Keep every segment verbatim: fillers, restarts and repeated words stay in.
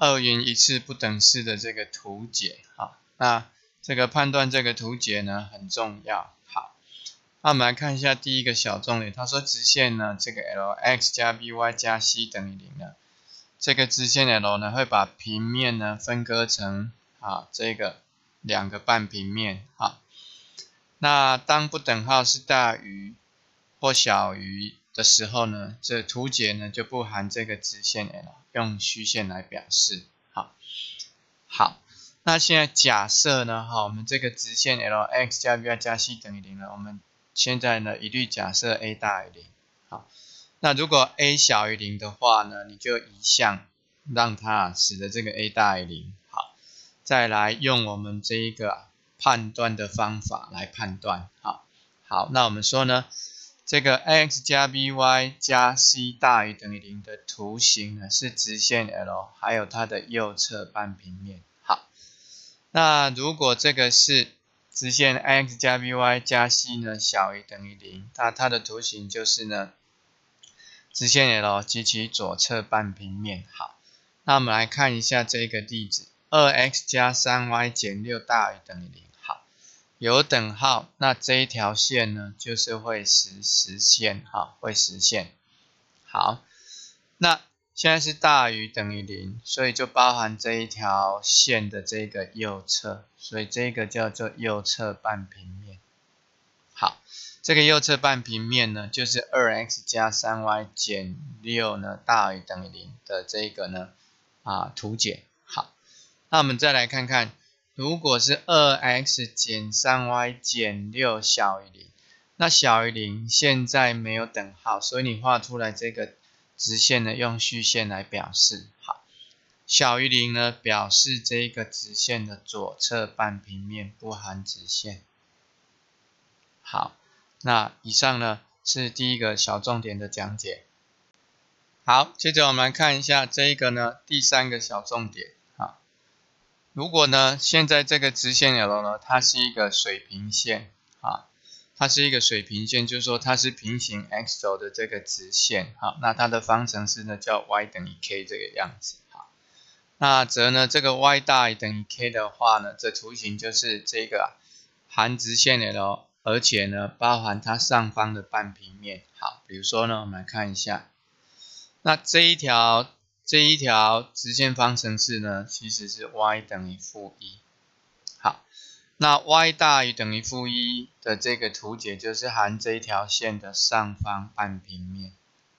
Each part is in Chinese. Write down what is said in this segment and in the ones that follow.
二元一次不等式的这个图解。好，那这个判断这个图解呢很重要。好，那我们来看一下第一个小重点，他说直线呢这个 L(x) 加 by 加 c 等于零呢，这个直线 L 呢会把平面呢分割成啊这个两个半平面。好，那当不等号是大于或小于的时候呢，这图解呢就不含这个直线 L， 用虚线来表示。好，好，那现在假设呢，哈，我们这个直线 L(x) 加 by 加 c 等于零呢，我们现在呢一律假设 a 大于零。好，那如果 a 小于零的话呢，你就移项让它使得这个 a 大于零。好，再来用我们这一个判断的方法来判断。好，好，那我们说呢，这个 x 加 by 加 c 大于等于零的图形呢是直线 L 还有它的右侧半平面。好，那如果这个是直线 x 加 by 加 c 呢小于等于零，那它的图形就是呢直线 L 及其左侧半平面。好，那我们来看一下这个例子， 二 x 加 三 y 减六大于等于零。好，有等号，那这一条线呢就是会实实现，哈，会实现。好，那现在是大于等于零，所以就包含这一条线的这个右侧，所以这个叫做右侧半平面。好，这个右侧半平面呢，就是 二 x 加 三 y 减六呢大于等于零的这个呢啊图解。好，那我们再来看看，如果是 二 x 减 三 y 减六小于零，那小于零现在没有等号，所以你画出来这个直线呢用虚线来表示。好，小于零呢表示这个直线的左侧半平面不含直线。好，那以上呢是第一个小重点的讲解。好，接着我们来看一下这一个呢第三个小重点。好，如果呢现在这个直线 L 呢它是一个水平线。啊，它是一个水平线，就是说它是平行 x 轴的这个直线。好，那它的方程式呢叫 y 等于 k 这个样子。好，那则呢这个 y 大于等于 k 的话呢，这图形就是这个、啊、含直线 L， 而且呢包含它上方的半平面。好，比如说呢我们来看一下，那这一条这一条直线方程式呢其实是 y 等于负一。好，那 y 大于等于负一的这个图解就是含这一条线的上方半平面。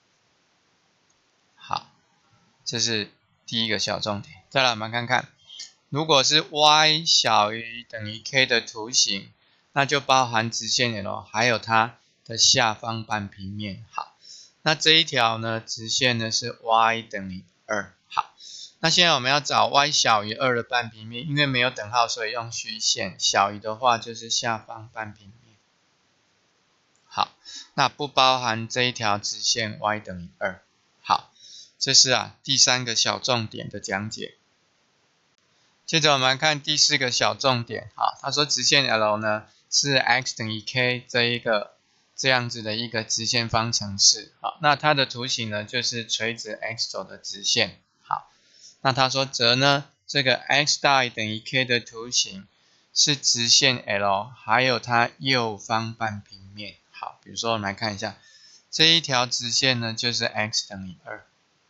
好，这是第一个小重点。再来我们看看，如果是 y 小于等于 k 的图形，那就包含直线 L 还有它的下方半平面。好，那这一条呢直线呢是 y 等于二。好，那现在我们要找 y 小于二的半平面，因为没有等号，所以用虚线，小于的话就是下方半平面。好，那不包含这一条直线 y 等于二。好，这是啊第三个小重点的讲解。接着我们来看第四个小重点。好，他说直线 L 呢是 x 等于 k 这一个这样子的一个直线方程式。好，那它的图形呢就是垂直 x 轴的直线。好，那他说则呢这个 x 大于等于 k 的图形是直线 L 还有它右方半平面。好，比如说我们来看一下，这一条直线呢就是 x 等于二。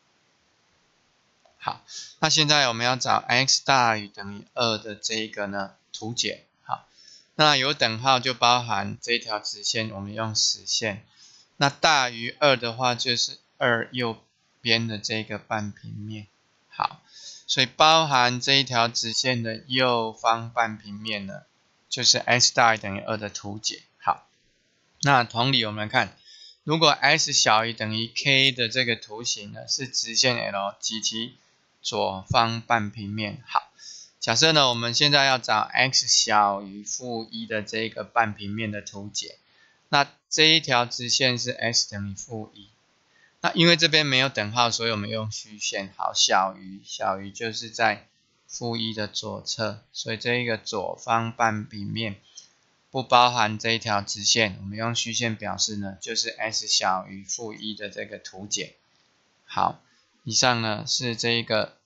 好，那现在我们要找 x 大于等于二的这一个呢图解。好，那有等号就包含这条直线，我们用实线。那大于二的话就是二右边的这个半平面。好，所以包含这一条直线的右方半平面呢，就是 x 大于等于二的图解。好，那同理我们来看，如果 x 小于等于 k 的这个图形呢是直线 L 及其左方半平面。好，假设呢我们现在要找 x 小于负一的这个半平面的图解，那这一条直线是 x 等于负一。那因为这边没有等号，所以我们用虚线。好，小于小于就是在负一的左侧，所以这一个左方半平面不包含这一条直线，我们用虚线表示呢就是 x 小于负一的这个图解。好，以上呢是这一个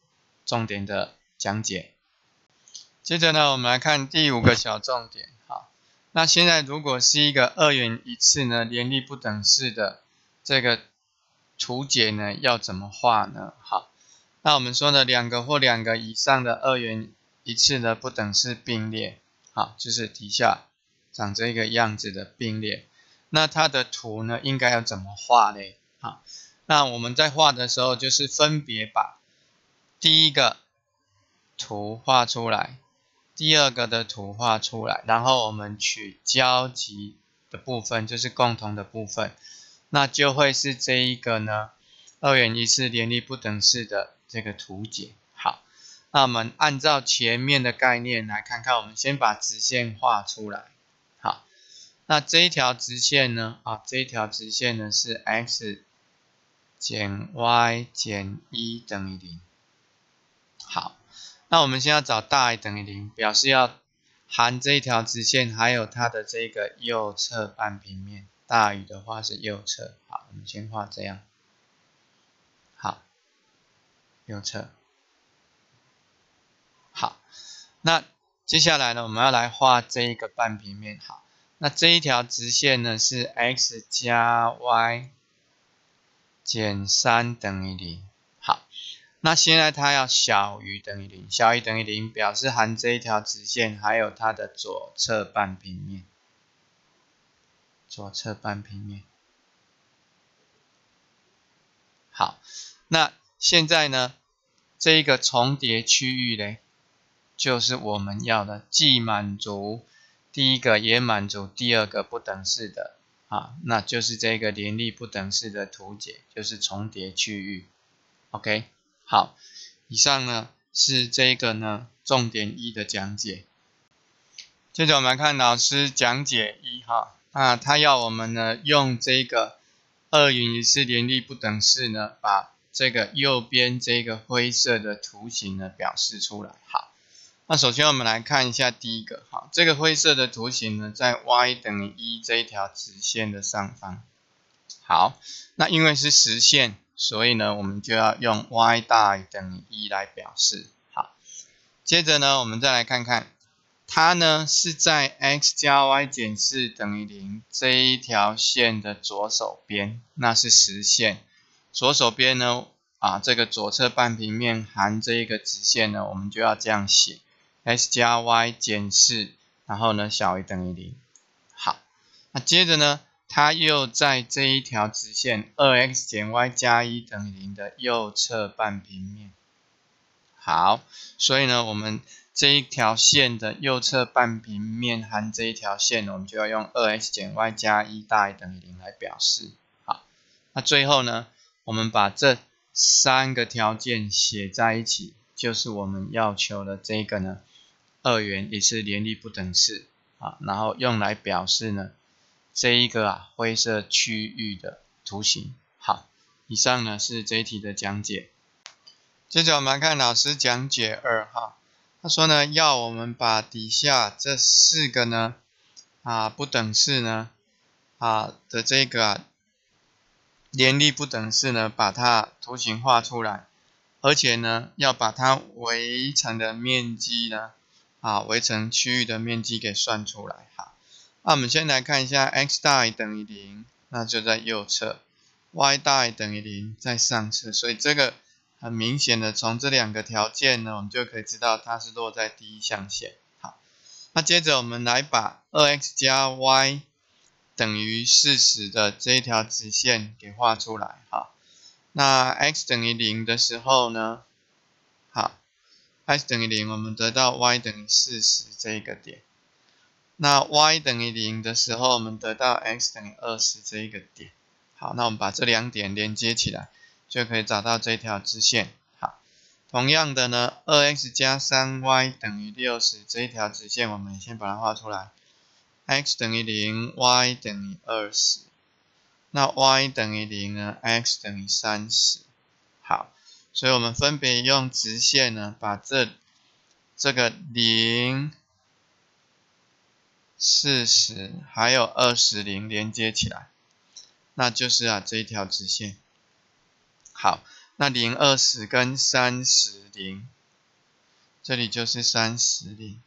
重点的讲解。接着呢，我们来看第五个小重点。好，那现在如果是一个二元一次呢联立不等式的这个图解呢，要怎么画呢？好，那我们说呢，两个或两个以上的二元一次的不等式并列，好，就是底下长这个样子的并列。那它的图呢，应该要怎么画呢？好，那我们在画的时候，就是分别把第一个图画出来，第二个的图画出来，然后我们取交集的部分，就是共同的部分，那就会是这一个呢，二元一次联立不等式的这个图解。好，那我们按照前面的概念来看看，我们先把直线画出来。好，那这一条直线呢，啊，这一条直线呢是 x 减 y 减一等于零。好，那我们先要找大于等于零，表示要含这一条直线，还有它的这个右侧半平面。大于的话是右侧，好，我们先画这样。好，右侧。好，那接下来呢，我们要来画这一个半平面。好，那这一条直线呢是 x 加 y 减三等于零。好，那现在它要小于等于零，小于等于零表示含这一条直线，还有它的左侧半平面。左侧半平面。好，那现在呢，这一个重叠区域呢，就是我们要的，既满足第一个，也满足第二个不等式的啊，那就是这个联立不等式的图解，就是重叠区域。OK， 好，以上呢是这个呢重点一的讲解。接着我们来看老师讲解一哈，那他要我们呢用这个二元一次联立不等式呢，把这个右边这个灰色的图形呢表示出来。好，那首先我们来看一下第一个，好，这个灰色的图形呢，在 y 等于一这一条直线的上方。好，那因为是实线，所以呢，我们就要用 y 大于等于一来表示。好，接着呢，我们再来看看。它呢是在 x 加 y 减四等于零这一条线的左手边，那是实线。左手边呢，啊，这个左侧半平面含这一个直线呢，我们就要这样写 x 加 y 减四，然后呢小于等于零。好，那接着呢，它又在这一条直线 二 x 减 y 加一等于零的右侧半平面。好，所以呢，我们这一条线的右侧半平面含这一条线，我们就要用 二 x 减 y 加一大于等于零来表示。好，那最后呢，我们把这三个条件写在一起，就是我们要求的这个呢，二元一次联立不等式啊，然后用来表示呢这一个啊灰色区域的图形。好，以上呢是这一题的讲解。接着我们来看老师讲解二哈，他说呢，要我们把底下这四个呢啊不等式呢啊的这个啊联立不等式呢，把它图形画出来，而且呢要把它围成的面积呢啊围成区域的面积给算出来。好，那我们先来看一下 x 大于等于零，那就在右侧 ，y 大于等于零在上侧，所以这个很明显的，从这两个条件呢，我们就可以知道它是落在第一象限。好，那接着我们来把 二 x 加 y 等于四十的这一条直线给画出来。好，那 x 等于零的时候呢，好 ，x 等于零，我们得到 y 等于四十这一个点。那 y 等于零的时候，我们得到 x 等于二十这一个点。好，那我们把这两点连接起来，就可以找到这条直线。好，同样的呢 ，二 x 加 三 y 等于六十这一条直线，我们先把它画出来。x 等于零 ，y 等于二十。那 y 等于零呢 ，x 等于三十。好，所以我们分别用直线呢，把这这个零、四十还有二十零连接起来，那就是啊这一条直线。好，那零、二十跟三十零这里就是三十零，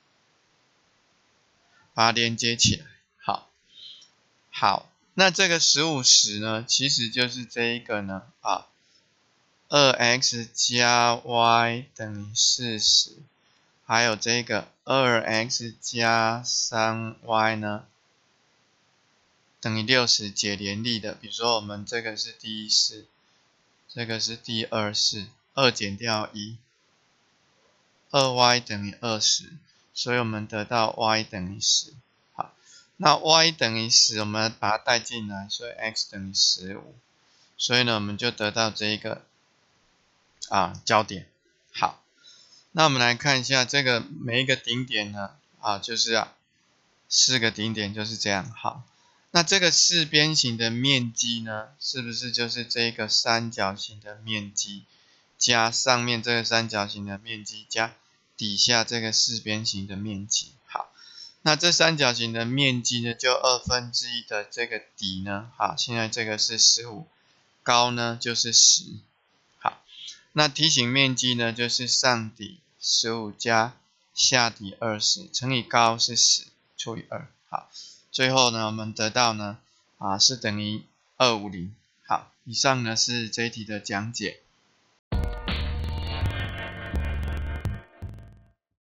把它连接起来。好，好，那这个十五十呢，其实就是这一个呢啊，二 x 加 y 等于四十，还有这个二 x 加 三 y 呢等于六十解联立的。比如说我们这个是第一式，这个是第二式，二减掉一，二 y 等于二十，所以我们得到 y 等于十。好，那 y 等于十，我们把它带进来，所以 x 等于十五，所以呢，我们就得到这一个啊焦点。好，那我们来看一下这个每一个顶点呢，啊，就是啊四个顶点就是这样。好，那这个四边形的面积呢，是不是就是这个三角形的面积加上面这个三角形的面积加底下这个四边形的面积？好，那这三角形的面积呢，就二分之一的这个底呢，好，现在这个是十五，高呢就是十。好，那梯形面积呢，就是上底十五加下底二十乘以高是十除以二。好，最后呢，我们得到呢，啊是等于二百五十。好，以上呢是这一题的讲解。